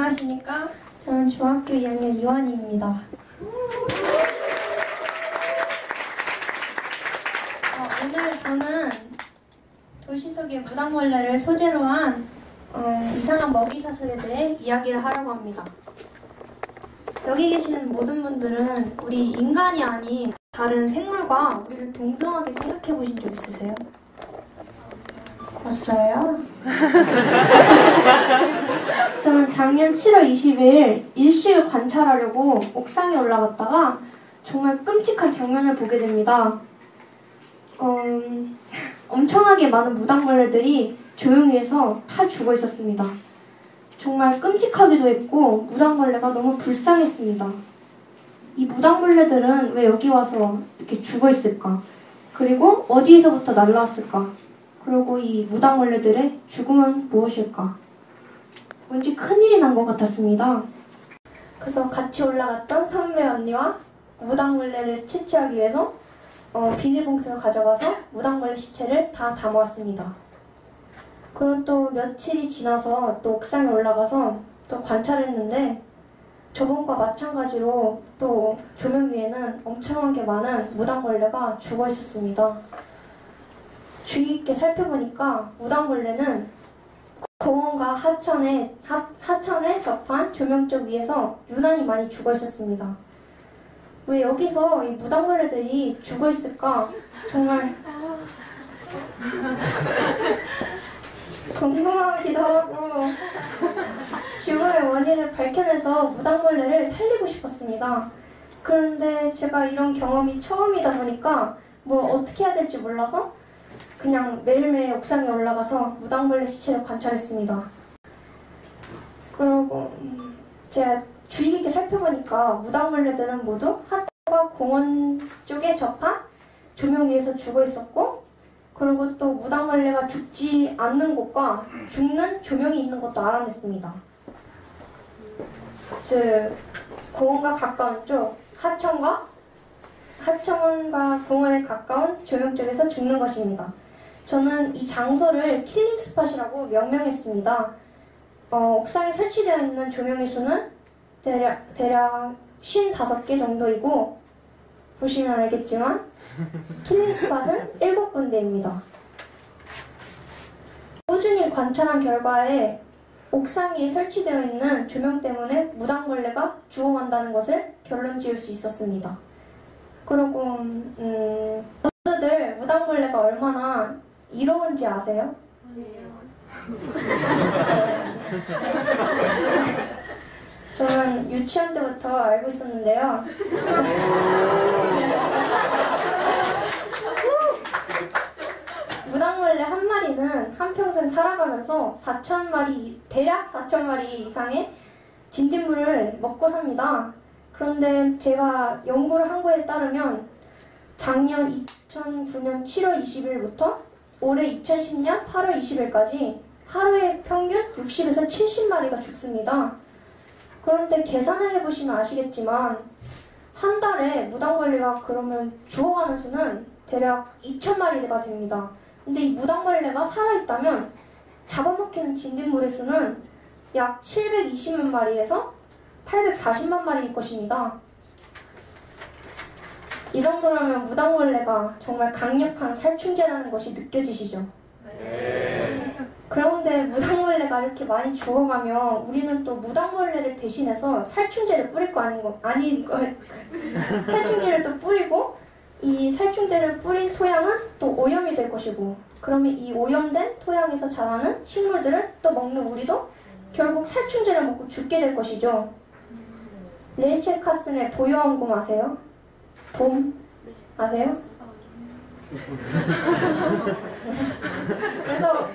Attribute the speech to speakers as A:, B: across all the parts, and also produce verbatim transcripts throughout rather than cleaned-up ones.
A: 안녕하십니까. 저는 중학교 이 학년 이완희입니다. 어, 오늘 저는 도시 속의 무당벌레를 소재로 한 어, 이상한 먹이사슬에 대해 이야기를 하려고 합니다. 여기 계시는 모든 분들은 우리 인간이 아닌 다른 생물과 우리를 동등하게 생각해 보신 적 있으세요? 없어요? 저는 작년 칠월 이십일 일식을 관찰하려고 옥상에 올라갔다가 정말 끔찍한 장면을 보게 됩니다. 음, 엄청나게 많은 무당벌레들이 조용히해서 다 죽어 있었습니다. 정말 끔찍하기도 했고 무당벌레가 너무 불쌍했습니다. 이 무당벌레들은 왜 여기 와서 이렇게 죽어 있을까? 그리고 어디에서부터 날라왔을까? 그리고 이 무당벌레들의 죽음은 무엇일까? 왠지 큰일이 난 것 같았습니다. 그래서 같이 올라갔던 선배 언니와 무당벌레를 채취하기 위해서 어, 비닐봉투를 가져가서 무당벌레 시체를 다 담아왔습니다. 그리고 또 며칠이 지나서 또 옥상에 올라가서 또 관찰했는데 저번과 마찬가지로 또 조명 위에는 엄청나게 많은 무당벌레가 죽어 있었습니다. 주의 깊게 살펴보니까 무당벌레는 공원과 하천에, 하, 하천에 접한 조명쪽 위에서 유난히 많이 죽어 있었습니다. 왜 여기서 이 무당벌레들이 죽어 있을까? 정말 궁금하기도 하고 죽음의 원인을 밝혀내서 무당벌레를 살리고 싶었습니다. 그런데 제가 이런 경험이 처음이다 보니까 뭘 어떻게 해야 될지 몰라서 그냥 매일매일 옥상에 올라가서 무당벌레 시체를 관찰했습니다. 그리고 제가 주의 깊게 살펴보니까 무당벌레들은 모두 하천과 공원 쪽에 접한 조명 위에서 죽어 있었고, 그리고 또 무당벌레가 죽지 않는 곳과 죽는 조명이 있는 곳도 알아냈습니다. 즉 공원과 가까운 쪽, 하천과 하천과 공원에 가까운 조명 쪽에서 죽는 것입니다. 저는 이 장소를 킬링 스팟이라고 명명했습니다. 어, 옥상에 설치되어 있는 조명의 수는 대략, 대략 오십오 개 정도이고, 보시면 알겠지만 킬링 스팟은 일곱 군데입니다. 꾸준히 관찰한 결과에 옥상 위에 설치되어 있는 조명 때문에 무당벌레가 죽어간다는 것을 결론 지을 수 있었습니다. 그리고 음, 보스들 무당벌레가 얼마나 이로운지 아세요? 아니에요. 저는 유치원 때부터 알고 있었는데요. 무당벌레 한 마리는 한평생 살아가면서 사천 마리, 대략 사천 마리 이상의 진딧물을 먹고 삽니다. 그런데 제가 연구를 한 거에 따르면 작년 이천구 년 칠월 이십일부터 올해 이천십 년 팔월 이십일까지 하루에 평균 육십에서 칠십 마리가 죽습니다. 그런데 계산을 해보시면 아시겠지만 한 달에 무당벌레가 그러면 죽어가는 수는 대략 이천 마리가 됩니다. 근데 이 무당벌레가 살아있다면 잡아먹히는 진딧물의 수는 약 칠백이십만 마리에서 팔백사십만 마리일 것입니다. 이 정도라면 무당벌레가 정말 강력한 살충제라는 것이 느껴지시죠? 네. 그런데 무당벌레가 이렇게 많이 죽어가면 우리는 또 무당벌레를 대신해서 살충제를 뿌릴 거 아닌 거, 아닌 걸. 살충제를 또 뿌리고 이 살충제를 뿌린 토양은 또 오염이 될 것이고, 그러면 이 오염된 토양에서 자라는 식물들을 또 먹는 우리도 결국 살충제를 먹고 죽게 될 것이죠. 레이첼 카슨의 보요한 곰 아세요? 봄 아세요? 그래서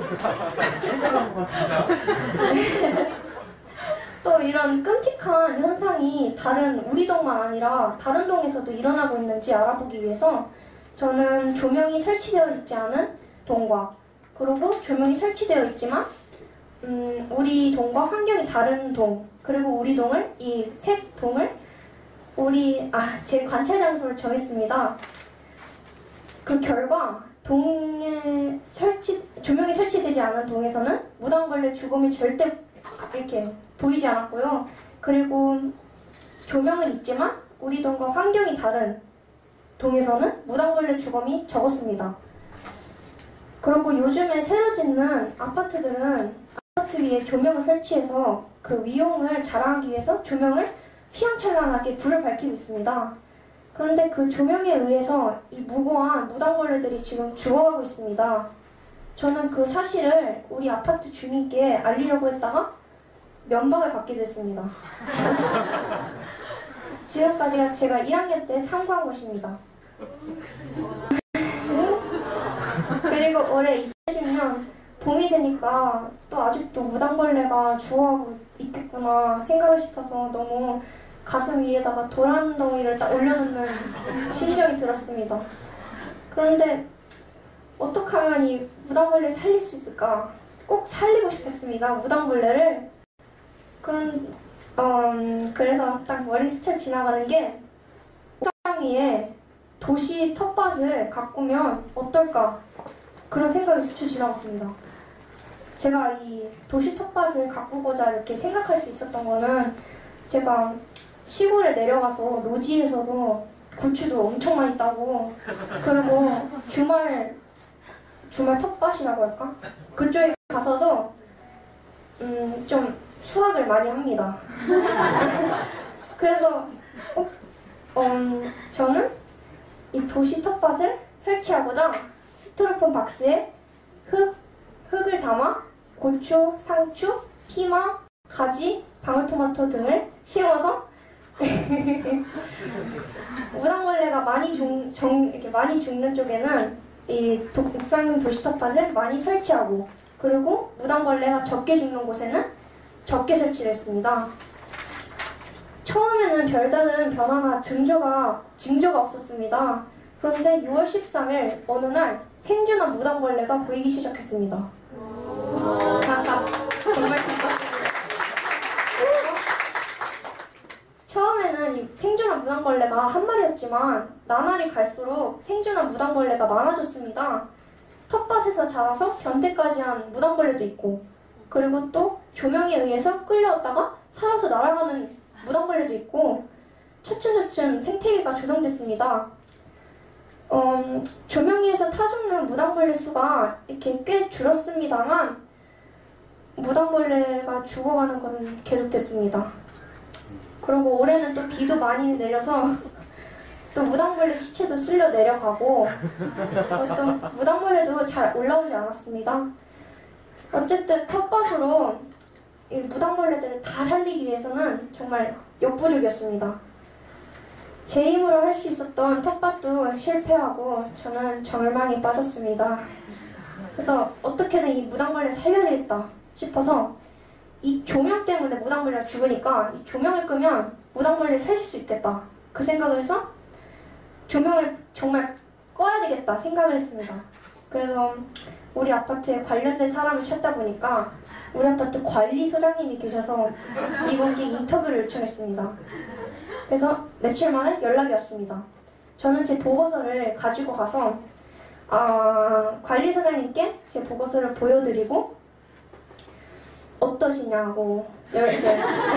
A: 또 이런 끔찍한 현상이 다른 우리 동만 아니라 다른 동에서도 일어나고 있는지 알아보기 위해서 저는 조명이 설치되어 있지 않은 동과, 그리고 조명이 설치되어 있지만 음, 우리 동과 환경이 다른 동, 그리고 우리 동을, 이 세 동을 우리 아, 제 관찰 장소를 정했습니다. 그 결과 동에 설치 조명이 설치되지 않은 동에서는 무당벌레 죽음이 절대 이렇게 보이지 않았고요. 그리고 조명은 있지만 우리 동과 환경이 다른 동에서는 무당벌레 주검이 적었습니다. 그리고 요즘에 새로 짓는 아파트들은 아파트 위에 조명을 설치해서 그 위용을 자랑하기 위해서 조명을 휘황찬란하게 불을 밝히고 있습니다. 그런데 그 조명에 의해서 이 무고한 무당벌레들이 지금 죽어가고 있습니다. 저는 그 사실을 우리 아파트 주민께 알리려고 했다가 면박을 받게 됐습니다. 지금까지가 제가 일 학년 때 탐구한 것입니다. 그리고 올해 이천십 년 봄이 되니까 또 아직도 무당벌레가 죽어가고 있겠구나 생각을 싶어서 너무 가슴 위에다가 도란덩이를 딱 올려놓는 심정이 들었습니다. 그런데 어떻게 하면 이 무당벌레 살릴 수 있을까? 꼭 살리고 싶었습니다. 무당벌레를. 그런, 음, 그래서 딱 머리 스쳐 지나가는 게 옥상 위에 도시 텃밭을 가꾸면 어떨까? 그런 생각이 스쳐 지나갔습니다. 제가 이 도시 텃밭을 가꾸고자 이렇게 생각할 수 있었던 거는 제가 시골에 내려가서 노지에서도 고추도 엄청 많이 따고 그리고 주말 주말 텃밭이라고 할까? 그쪽에 가서도 음, 좀 수확을 많이 합니다. 그래서 어, 음, 저는 이 도시 텃밭을 설치하고자 스티로폼 박스에 흙, 흙을 담아 고추, 상추, 피망, 가지, 방울토마토 등을 심어서 무당벌레가 많이 종, 정, 이렇게 많이 죽는 쪽에는 이 도, 옥상 도시 텃밭을 많이 설치하고 그리고 무당벌레가 적게 죽는 곳에는 적게 설치를 했습니다. 처음에는 별다른 변화나 증조가, 징조가 없었습니다. 그런데 유월 십삼일 어느 날 생존한 무당벌레가 보이기 시작했습니다. 정말 기뻤습니다. 처음에는 이 생존한 무당벌레가 한 마리였지만 나날이 갈수록 생존한 무당벌레가 많아졌습니다. 텃밭에서 자라서 변태까지 한 무당벌레도 있고 그리고 또 조명에 의해서 끌려왔다가 살아서 날아가는 무당벌레도 있고 차츰차츰 생태계가 조성됐습니다. 음, 조명위에서 타죽는 무당벌레 수가 이렇게 꽤 줄었습니다만 무당벌레가 죽어가는 것은 계속됐습니다. 그리고 올해는 또 비도 많이 내려서 또 무당벌레 시체도 쓸려 내려가고 어떤 무당벌레도 잘 올라오지 않았습니다. 어쨌든 텃밭으로 이 무당벌레들을 다 살리기 위해서는 정말 역부족이었습니다. 제 힘으로 할 수 있었던 텃밭도 실패하고 저는 절망에 빠졌습니다. 그래서 어떻게든 이 무당벌레 살려야 되겠다 싶어서 이 조명 때문에 무당벌레가 죽으니까 이 조명을 끄면 무당벌레 살릴 수 있겠다. 그 생각을 해서 조명을 정말 꺼야 되겠다 생각을 했습니다. 그래서 우리 아파트에 관련된 사람을 찾다 보니까 우리 아파트 관리소장님이 계셔서 이분께 인터뷰를 요청했습니다. 그래서 며칠 만에 연락이 왔습니다. 저는 제 보고서를 가지고 가서 아, 관리소장님께 제 보고서를 보여드리고 어떠시냐고 이렇게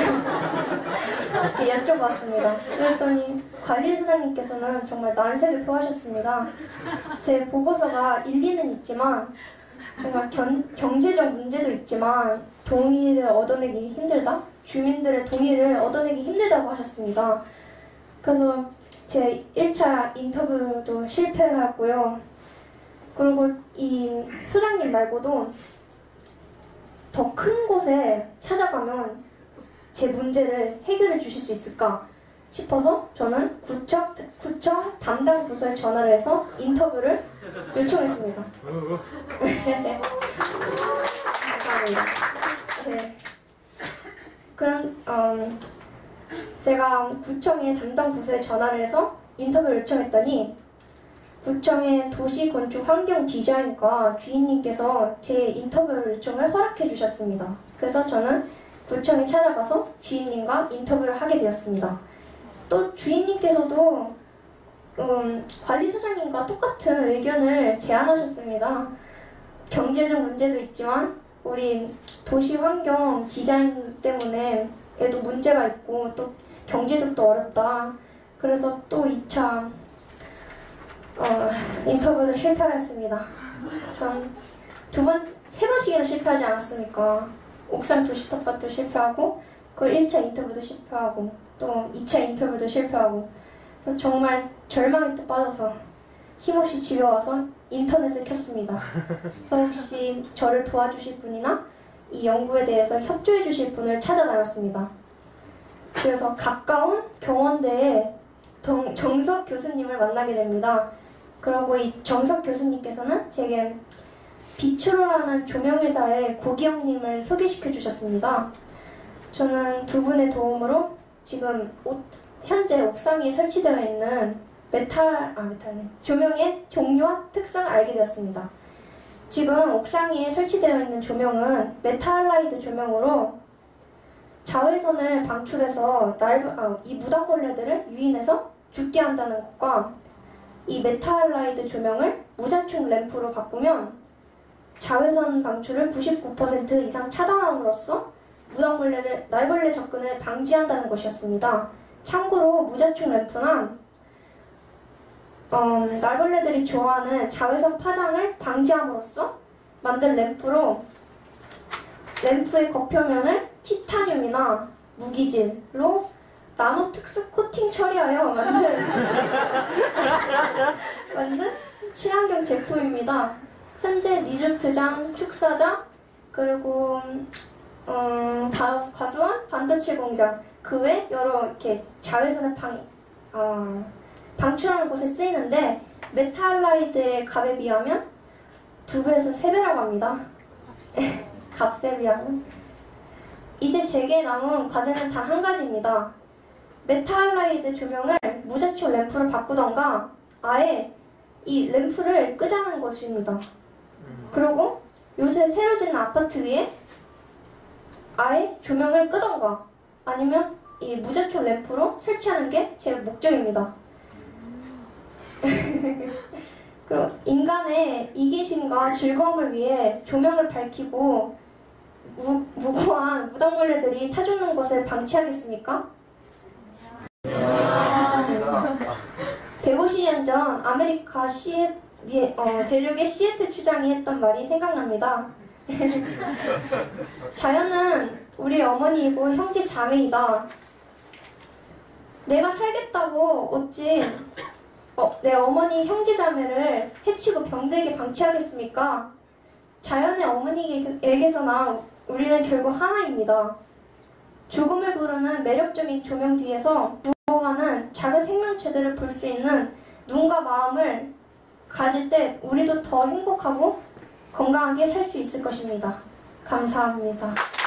A: 여쭤봤습니다. 그랬더니 관리소장님께서는 정말 난색을 표하셨습니다. 제 보고서가 일리는 있지만 정말 견, 경제적 문제도 있지만 동의를 얻어내기 힘들다? 주민들의 동의를 얻어내기 힘들다고 하셨습니다. 그래서 제 일 차 인터뷰도 실패하였고요. 그리고 이 소장님 말고도 더 큰 곳에 찾아가면 제 문제를 해결해 주실 수 있을까 싶어서 저는 구청, 구청 담당 부서에 전화를 해서 인터뷰를 요청했습니다. 감사합니다. 네. 그럼 음, 제가 구청의 담당 부서에 전화를 해서 인터뷰를 요청했더니 구청의 도시건축환경 디자인과 주인님께서 제 인터뷰를 요청을 허락해 주셨습니다. 그래서 저는 구청에 찾아가서 주인님과 인터뷰를 하게 되었습니다. 또 주인님께서도 음, 관리소장님과 똑같은 의견을 제안하셨습니다. 경제적 문제도 있지만 우리 도시 환경 디자인 때문에 얘도 문제가 있고 또 경제력도 어렵다. 그래서 또 이 차 어, 인터뷰도 실패하였습니다. 전 두 번, 세 번씩이나 실패하지 않았습니까? 옥상 도시 텃밭도 실패하고 그 일 차 인터뷰도 실패하고 또 이 차 인터뷰도 실패하고 그래서 정말 절망에 또 빠져서 힘없이 집에 와서 인터넷을 켰습니다. 그래서 혹시 저를 도와주실 분이나 이 연구에 대해서 협조해 주실 분을 찾아다녔습니다. 그래서 가까운 경원대에 정, 정석 교수님을 만나게 됩니다. 그리고 이 정석 교수님께서는 제게 비추로라는 조명회사의 고기영님을 소개시켜 주셨습니다. 저는 두 분의 도움으로 지금 옷, 현재 옥상 위에 설치되어 있는 메탈, 아 메탈네 조명의 종류와 특성을 알게 되었습니다. 지금 옥상 위에 설치되어 있는 조명은 메탈라이드 조명으로 자외선을 방출해서 날, 아, 이 무당벌레들을 유인해서 죽게 한다는 것과 이 메탈라이드 조명을 무자충 램프로 바꾸면 자외선 방출을 구십구 퍼센트 이상 차단함으로써 무당벌레를, 날벌레 접근을 방지한다는 것이었습니다. 참고로 무자충 램프는 음, 날벌레들이 좋아하는 자외선 파장을 방지함으로써 만든 램프로 램프의 겉표면을 티타늄이나 무기질로 나노 특수 코팅 처리하여 만든 만든 친환경 제품입니다. 현재 리조트장, 축사장, 그리고 음, 과수원, 반도체 공장 그 외 여러 이렇게 자외선을 방, 어, 방출하는 곳에 쓰이는데 메탈라이드의 값에 비하면 두 배에서 세 배라고 합니다. 값에 비하면. 이제 제게 남은 과제는 단 한 가지입니다. 메탈라이드 조명을 무자충 램프로 바꾸던가 아예 이 램프를 끄자는 것입니다. 그리고 요새 새로 짓는 아파트 위에 아예 조명을 끄던가 아니면 이 무자충 램프로 설치하는 게 제 목적입니다. 그리고 인간의 이기심과 즐거움을 위해 조명을 밝히고 무, 무고한 무당벌레들이 타죽는 것을 방치하겠습니까? 백오십 년 전 아메리카 시애, 어, 대륙의 시애틀 추장이 했던 말이 생각납니다. 자연은 우리 어머니이고 형제 자매이다. 내가 살겠다고 어찌 어, 내 어머니 형제 자매를 해치고 병들게 방치하겠습니까? 자연의 어머니에게서나 우리는 결국 하나입니다. 죽음을 부르는 매력적인 조명 뒤에서 무어가는 작은 생명체들을 볼 수 있는 눈과 마음을 가질 때 우리도 더 행복하고 건강하게 살 수 있을 것입니다. 감사합니다.